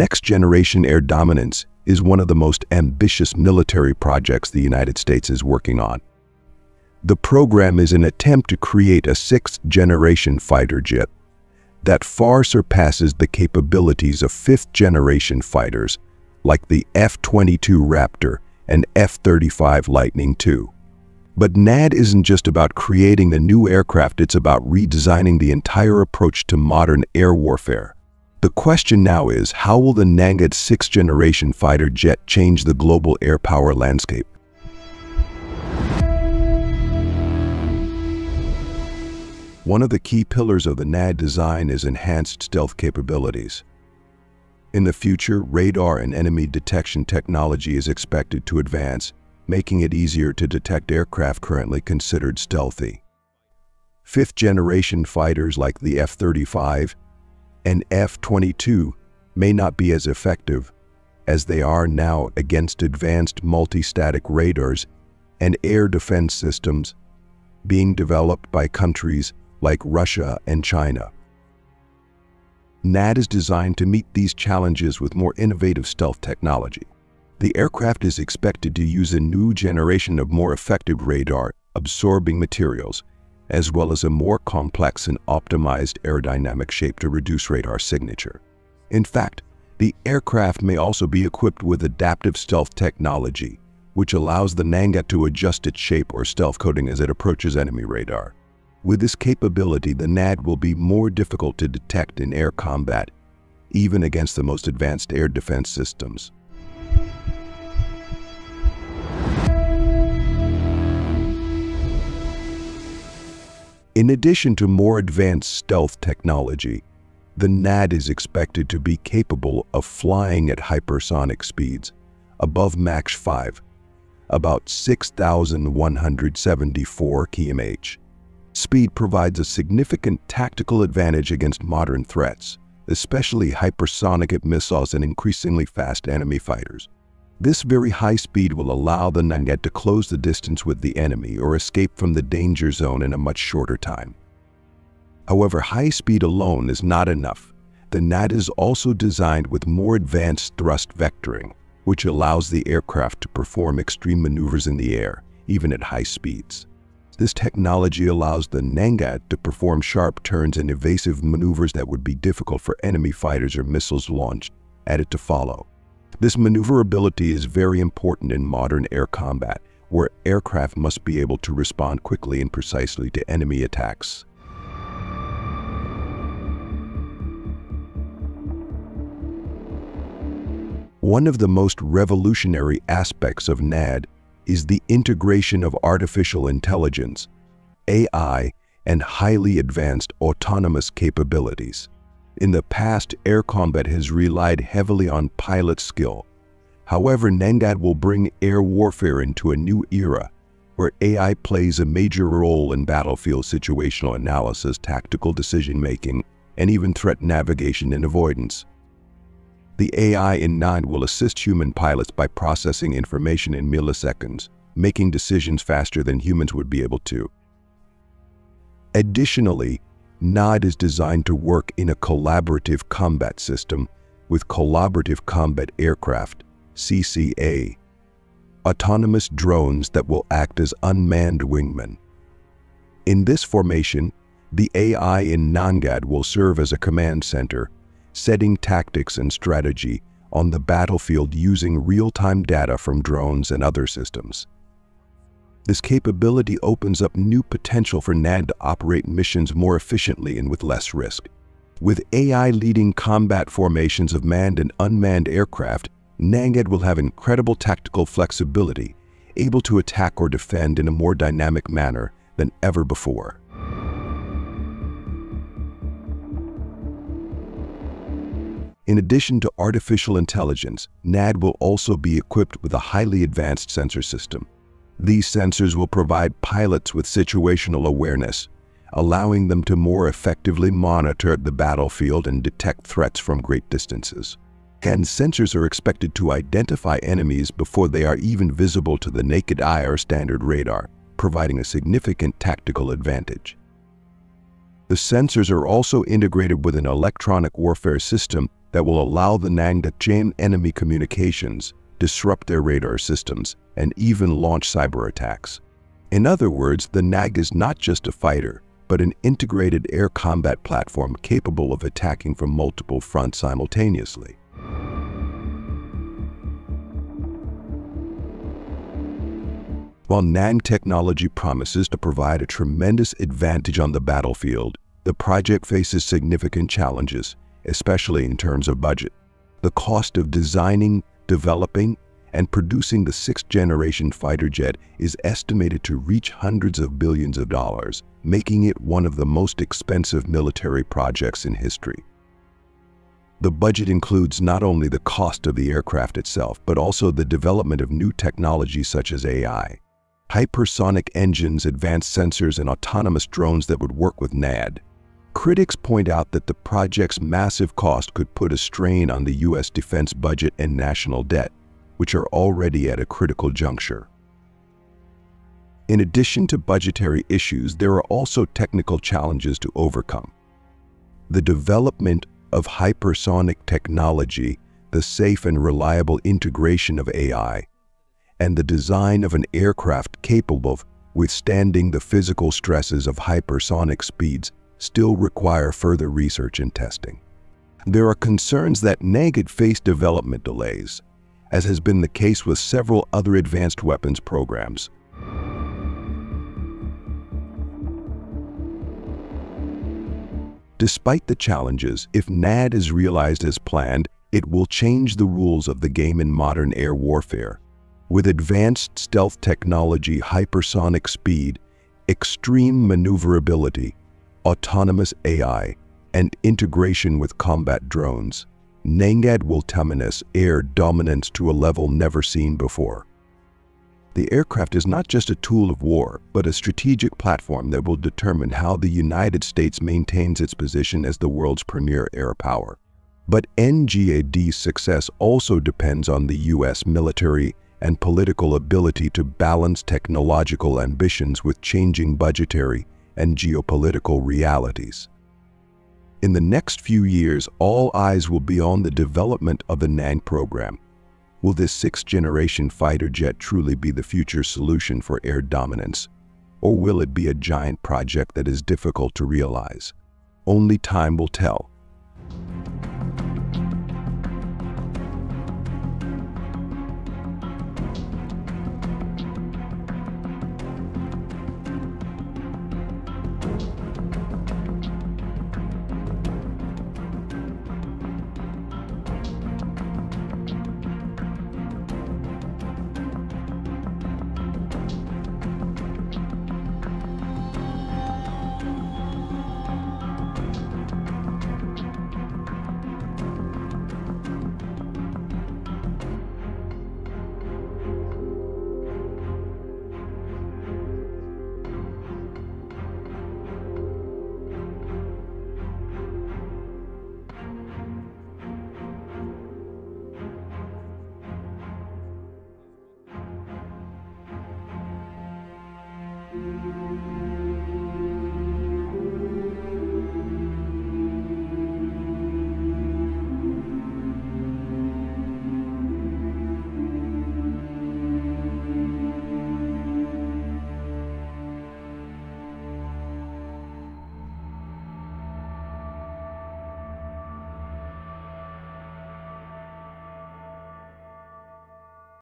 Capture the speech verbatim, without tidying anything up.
Next-generation air dominance is one of the most ambitious military projects the United States is working on. The program is an attempt to create a sixth-generation fighter jet that far surpasses the capabilities of fifth-generation fighters like the F twenty-two Raptor and F thirty-five Lightning two. But N A D isn't just about creating a new aircraft, it's about redesigning the entire approach to modern air warfare. The question now is, how will the N G A D sixth-generation fighter jet change the global air power landscape? One of the key pillars of the N A D design is enhanced stealth capabilities. In the future, radar and enemy detection technology is expected to advance, making it easier to detect aircraft currently considered stealthy. Fifth-generation fighters like the F thirty-five and F twenty-two may not be as effective as they are now against advanced multi-static radars and air defense systems being developed by countries like Russia and China. N A D is designed to meet these challenges with more innovative stealth technology. The aircraft is expected to use a new generation of more effective radar-absorbing materials, as well as a more complex and optimized aerodynamic shape to reduce radar signature. In fact, the aircraft may also be equipped with adaptive stealth technology, which allows the N G A D to adjust its shape or stealth coating as it approaches enemy radar. With this capability, the N A D will be more difficult to detect in air combat, even against the most advanced air defense systems. In addition to more advanced stealth technology, the N A D is expected to be capable of flying at hypersonic speeds, above Mach five, about six thousand one hundred seventy-four kilometers per hour. Speed provides a significant tactical advantage against modern threats, especially hypersonic missiles and increasingly fast enemy fighters. This very high speed will allow the N G A D to close the distance with the enemy or escape from the danger zone in a much shorter time. However, high speed alone is not enough. The N A D is also designed with more advanced thrust vectoring, which allows the aircraft to perform extreme maneuvers in the air, even at high speeds. This technology allows the N G A D to perform sharp turns and evasive maneuvers that would be difficult for enemy fighters or missiles launched at it to follow. This maneuverability is very important in modern air combat, where aircraft must be able to respond quickly and precisely to enemy attacks. One of the most revolutionary aspects of N A D is the integration of artificial intelligence, A I, and highly advanced autonomous capabilities. In the past, air combat has relied heavily on pilot skill. However, N G A D will bring air warfare into a new era, where A I plays a major role in battlefield situational analysis, tactical decision-making, and even threat navigation and avoidance. The A I in N A D will assist human pilots by processing information in milliseconds, making decisions faster than humans would be able to. Additionally, N A D is designed to work in a collaborative combat system with Collaborative Combat Aircraft, C C A, autonomous drones that will act as unmanned wingmen. In this formation, the A I in N G A D will serve as a command center, setting tactics and strategy on the battlefield using real-time data from drones and other systems. This capability opens up new potential for N A D to operate missions more efficiently and with less risk. With A I leading combat formations of manned and unmanned aircraft, N G A D will have incredible tactical flexibility, able to attack or defend in a more dynamic manner than ever before. In addition to artificial intelligence, N A D will also be equipped with a highly advanced sensor system. These sensors will provide pilots with situational awareness, allowing them to more effectively monitor the battlefield and detect threats from great distances. And sensors are expected to identify enemies before they are even visible to the naked eye or standard radar, providing a significant tactical advantage. The sensors are also integrated with an electronic warfare system that will allow the N A G to jam enemy communications, disrupt their radar systems, and even launch cyber attacks. In other words, the N A G is not just a fighter, but an integrated air combat platform capable of attacking from multiple fronts simultaneously. While N A G technology promises to provide a tremendous advantage on the battlefield, the project faces significant challenges, especially in terms of budget. The cost of designing, developing, and producing the sixth-generation fighter jet is estimated to reach hundreds of billions of dollars, making it one of the most expensive military projects in history. The budget includes not only the cost of the aircraft itself, but also the development of new technologies such as A I, hypersonic engines, advanced sensors, and autonomous drones that would work with N A D. Critics point out that the project's massive cost could put a strain on the U S defense budget and national debt, which are already at a critical juncture. In addition to budgetary issues, there are also technical challenges to overcome. The development of hypersonic technology, the safe and reliable integration of A I, and the design of an aircraft capable of withstanding the physical stresses of hypersonic speeds still require further research and testing. There are concerns that N A G could face development delays, as has been the case with several other advanced weapons programs. Despite the challenges, if N A D is realized as planned, it will change the rules of the game in modern air warfare. With advanced stealth technology, hypersonic speed, extreme maneuverability, autonomous A I, and integration with combat drones, N G A D will dominate air dominance to a level never seen before. The aircraft is not just a tool of war, but a strategic platform that will determine how the United States maintains its position as the world's premier air power. But N G A D's success also depends on the U S military and political ability to balance technological ambitions with changing budgetary and geopolitical realities. In the next few years, all eyes will be on the development of the N A G program. Will this sixth-generation fighter jet truly be the future solution for air dominance? Or will it be a giant project that is difficult to realize? Only time will tell. Thank you.